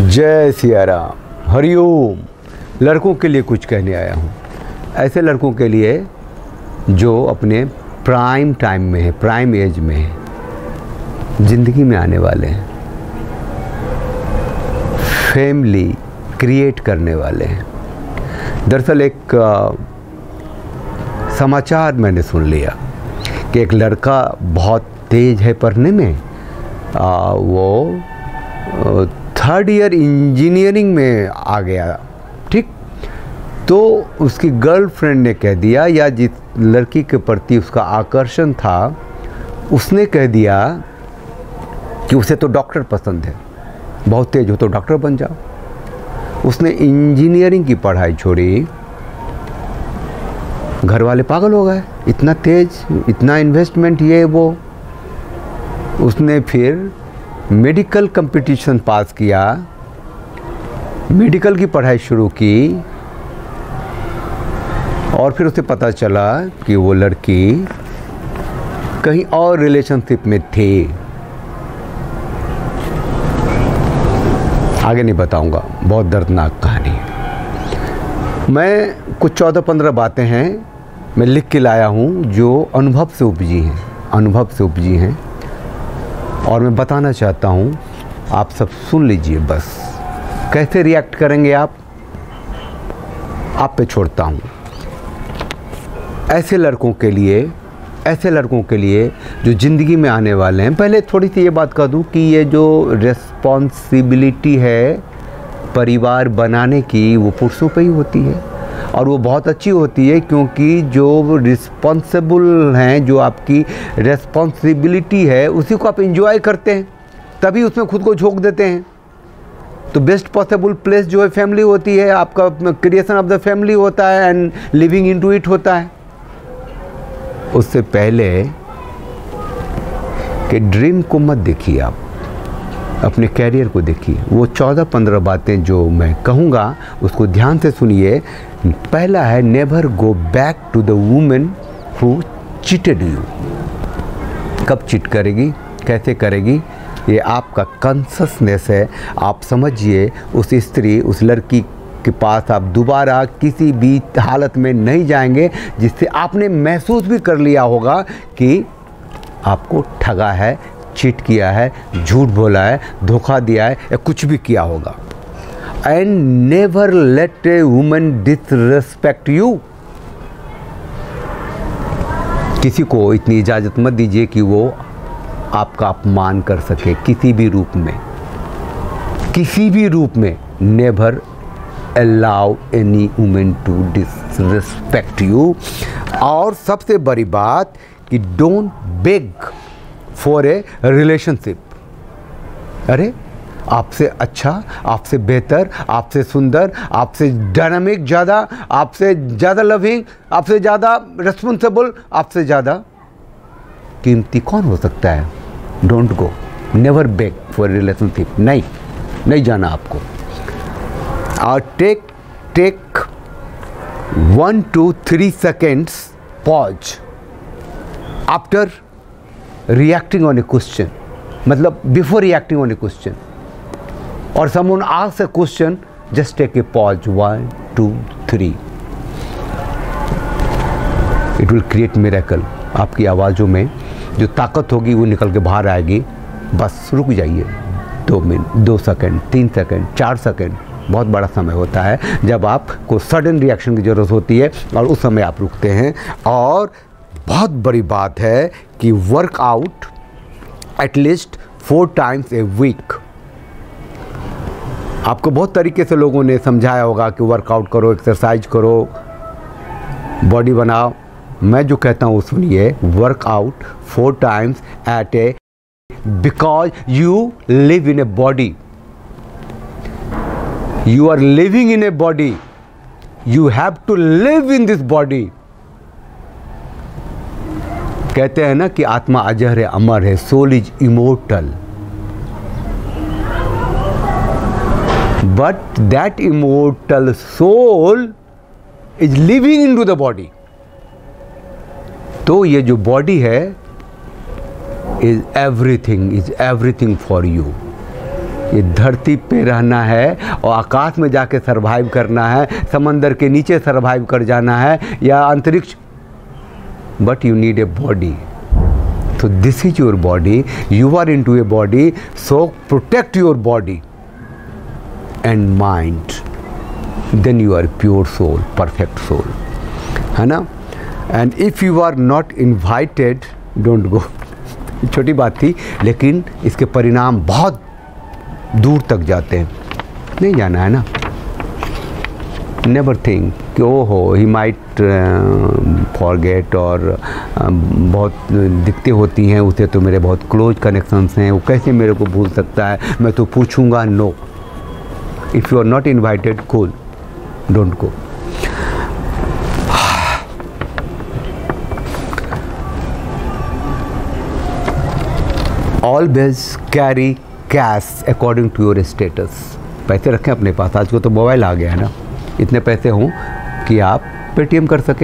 जय सिया राम, हरिओम। लड़कों के लिए कुछ कहने आया हूँ। ऐसे लड़कों के लिए जो अपने प्राइम टाइम में है, प्राइम एज में है, ज़िंदगी में आने वाले हैं, फैमिली क्रिएट करने वाले हैं। दरअसल एक समाचार मैंने सुन लिया कि एक लड़का बहुत तेज है पढ़ने में, वो 3rd ईयर इंजीनियरिंग में आ गया, ठीक। तो उसकी गर्लफ्रेंड ने कह दिया, या जिस लड़की के प्रति उसका आकर्षण था उसने कह दिया कि उसे तो डॉक्टर पसंद है, बहुत तेज हो तो डॉक्टर बन जाओ। उसने इंजीनियरिंग की पढ़ाई छोड़ी। घर वाले पागल हो गए, इतना तेज, इतना इन्वेस्टमेंट, ये वो। उसने फिर मेडिकल कंपटीशन पास किया, मेडिकल की पढ़ाई शुरू की, और फिर उसे पता चला कि वो लड़की कहीं और रिलेशनशिप में थी। आगे नहीं बताऊंगा, बहुत दर्दनाक कहानी है। मैं कुछ 14-15 बातें हैं मैं लिख के लाया हूँ जो अनुभव से उपजी हैं, और मैं बताना चाहता हूँ, आप सब सुन लीजिए। बस कैसे रिएक्ट करेंगे आप पे छोड़ता हूँ। ऐसे लड़कों के लिए जो ज़िंदगी में आने वाले हैं। पहले थोड़ी सी ये बात कह दूँ कि ये जो रिस्पॉन्सिबिलिटी है परिवार बनाने की, वो पुरुषों पे ही होती है, और वो बहुत अच्छी होती है, क्योंकि जो रिस्पॉन्सिबल हैं, जो आपकी रिस्पॉन्सिबिलिटी है, उसी को आप एंजॉय करते हैं, तभी उसमें खुद को झोंक देते हैं। तो बेस्ट पॉसिबल प्लेस जो है फैमिली होती है, आपका क्रिएशन ऑफ द फैमिली होता है, एंड लिविंग इनटू इट होता है। उससे पहले कि ड्रीम को मत देखिए, आप अपने कैरियर को देखिए। वो 14-15 बातें जो मैं कहूँगा उसको ध्यान से सुनिए। पहला है, never go back to the women who cheated you. कब चीट करेगी, कैसे करेगी, ये आपका कॉन्शसनेस है। आप समझिए, उस स्त्री, उस लड़की के पास आप दोबारा किसी भी हालत में नहीं जाएंगे जिससे आपने महसूस भी कर लिया होगा कि आपको ठगा है, चीट किया है, झूठ बोला है, धोखा दिया है, या कुछ भी किया होगा। And never let a woman disrespect you. किसी को इतनी इजाज़त मत दीजिए कि वो आपका अपमान कर सके, किसी भी रूप में। Never allow any woman to disrespect you। और सबसे बड़ी बात कि don't beg for a relationship। अरे आपसे अच्छा, आपसे बेहतर, आपसे सुंदर, आपसे डायनामिक ज़्यादा, आपसे ज़्यादा लविंग, आपसे ज़्यादा रिस्पॉन्सिबल, आपसे ज़्यादा कीमती कौन हो सकता है? Don't go, never beg for relationship. नहीं जाना आपको। और take 1 to 3 seconds pause after reacting on a question, मतलब before reacting on a question, or someone asks a question, just take a pause, 1 2 3। it will create miracle। आपकी आवाज़ों में जो ताकत होगी वो निकल के बाहर आएगी। बस रुक जाइए, 2 मिनट, 2 सेकंड, 3 सेकंड, 4 सेकंड बहुत बड़ा समय होता है जब आपको सडन रिएक्शन की ज़रूरत होती है, और उस समय आप रुकते हैं। और बहुत बड़ी बात है कि workout at least 4 times a week। आपको बहुत तरीके से लोगों ने समझाया होगा कि वर्कआउट करो, एक्सरसाइज करो, बॉडी बनाओ। मैं जो कहता हूँ सुनिए, workout 4 times at a, because you live in a body, you are living in a body, you have to live in this body। कहते हैं ना कि आत्मा अजर है, अमर है, soul is immortal, but that immortal soul is living in to the body. तो ये जो बॉडी है इज एवरीथिंग फॉर यू। ये धरती पे रहना है और आकाश में जाके सरवाइव करना है, समंदर के नीचे सरवाइव कर जाना है या अंतरिक्ष, but you need a body. So this is your body, you are into a body, so protect your body and mind, then you are pure soul, perfect soul, है ना. And if you are not invited, don't go. छोटी बात थी, लेकिन इसके परिणाम बहुत दूर तक जाते हैं. नहीं जाना है ना. नेवर थिंक कि ओ हो ही माइट फॉरगेट, और बहुत दिक्कतें होती हैं उसे, तो मेरे बहुत क्लोज कनेक्शंस हैं, वो कैसे मेरे को भूल सकता है, मैं तो पूछूंगा. No, if you are not invited, cool, don't go. Always carry cash according to your status. पैसे रखें अपने पास. आज को तो मोबाइल आ गया है ना, इतने पैसे हों कि आप पेटीएम कर सकें.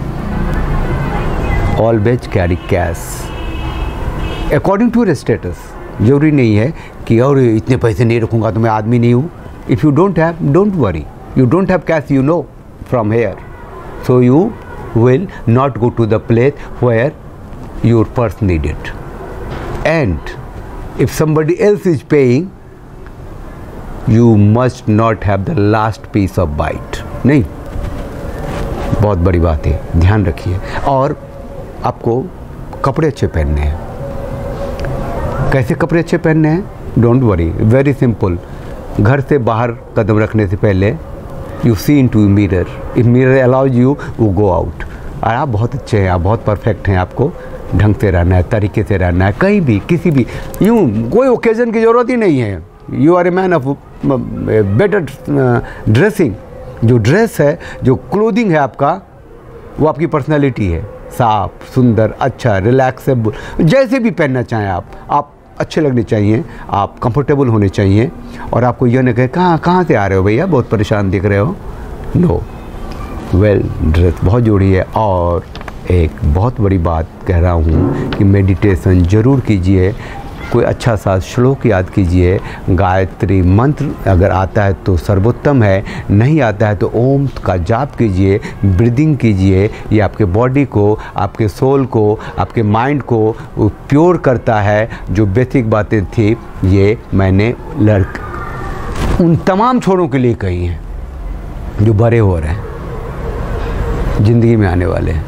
Always carry cash according to your status. जरूरी नहीं है कि और इतने पैसे नहीं रखूँगा तो मैं आदमी नहीं हूँ. If you don't have, don't worry. You don't have cash, you know from here, so you will not go to the place where your purse needed. And if somebody else is paying, you must not have the last piece of bite. नहीं, बहुत बड़ी बात है, ध्यान रखिए. और आपको कपड़े अच्छे पहनने हैं. कैसे कपड़े अच्छे पहनने हैं? Don't worry, very simple. घर से बाहर कदम रखने से पहले you see in to mirror. If mirror allows you, वो गो आउट. और आप बहुत अच्छे हैं, आप बहुत परफेक्ट हैं. आपको ढंग से रहना है, तरीके से रहना है. कहीं भी, किसी भी, यूँ कोई ओकेजन की ज़रूरत ही नहीं है. You are a man of better dressing. जो ड्रेस है, जो क्लोथिंग है आपका, वो आपकी पर्सनालिटी है. साफ, सुंदर, अच्छा, रिलैक्सेबल, जैसे भी पहनना चाहें आप अच्छे लगने चाहिए, आप कंफर्टेबल होने चाहिए. और आपको यह न कहे कहाँ से आ रहे हो भैया, बहुत परेशान दिख रहे हो. नो, वेल ड्रेस बहुत जरूरी है. और एक बहुत बड़ी बात कह रहा हूँ कि मेडिटेशन ज़रूर कीजिए. कोई अच्छा सा श्लोक याद कीजिए. गायत्री मंत्र अगर आता है तो सर्वोत्तम है, नहीं आता है तो ओम का जाप कीजिए, ब्रीदिंग कीजिए. ये आपके बॉडी को, आपके सोल को, आपके माइंड को प्योर करता है. जो बेसिक बातें थी ये मैंने उन तमाम छोरों के लिए कही हैं जो बड़े हो रहे हैं, ज़िंदगी में आने वाले हैं.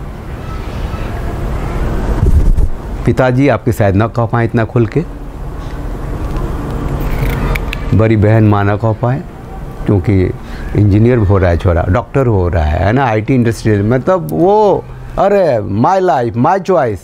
पिताजी आपके शायद ना कह पाएँ इतना खुल के, बड़ी बहन माँ ना कह पाए, क्योंकि इंजीनियर हो रहा है छोरा, डॉक्टर हो रहा है ना, आईटी इंडस्ट्री, मतलब वो अरे माय लाइफ माय चॉइस.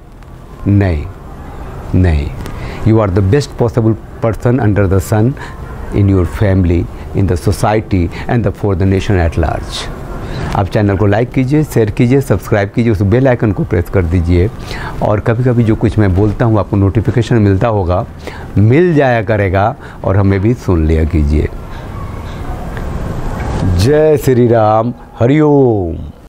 नहीं, you are the best possible person under the sun, in your family, in the society and for the nation at large. आप चैनल को लाइक कीजिए, शेयर कीजिए, सब्सक्राइब कीजिए, उस बेल आइकन को press कर दीजिए. और कभी कभी जो कुछ मैं बोलता हूँ आपको नोटिफिकेशन मिलता होगा, मिल जाया करेगा, और हमें भी सुन लिया कीजिए. जय श्री राम. हरि ओम.